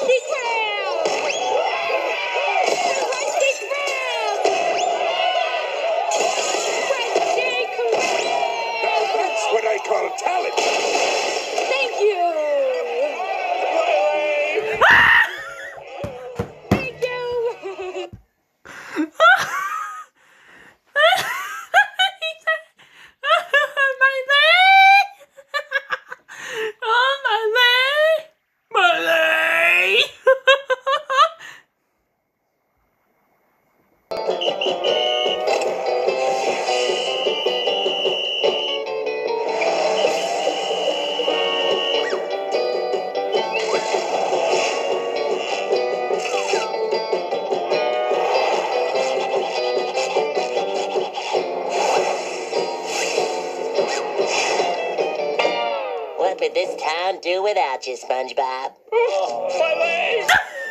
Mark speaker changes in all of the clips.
Speaker 1: Krusty Krab! Krusty Krab! Krusty Krab!
Speaker 2: Now that's what I call talent.
Speaker 1: Thank you! Thank you!
Speaker 3: My leg! Oh, my leg! My leg!
Speaker 4: What would this town do without you, SpongeBob?
Speaker 2: Oh, my leg!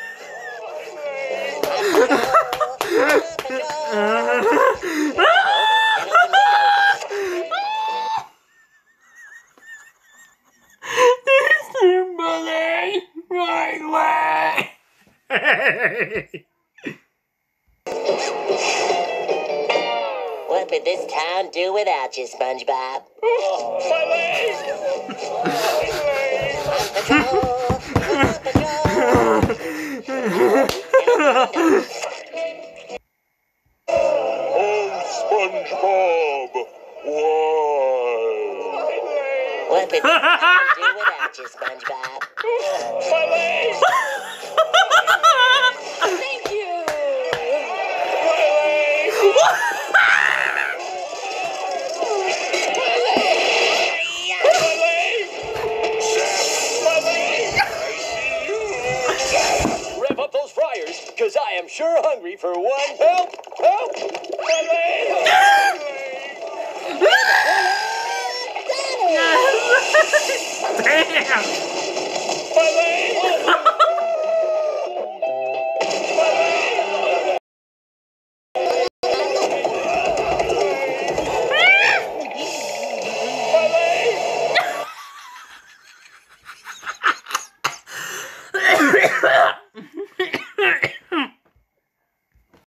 Speaker 4: What would this town do without you, SpongeBob?
Speaker 2: Oh, my leg!
Speaker 4: On patrol! On patrol!
Speaker 2: Oh, SpongeBob! Why?
Speaker 4: What would this town do without you, SpongeBob?
Speaker 2: My leg!
Speaker 1: Thank you!
Speaker 5: Rev up those fryers, because I am sure hungry for one. Help! Help! My leg!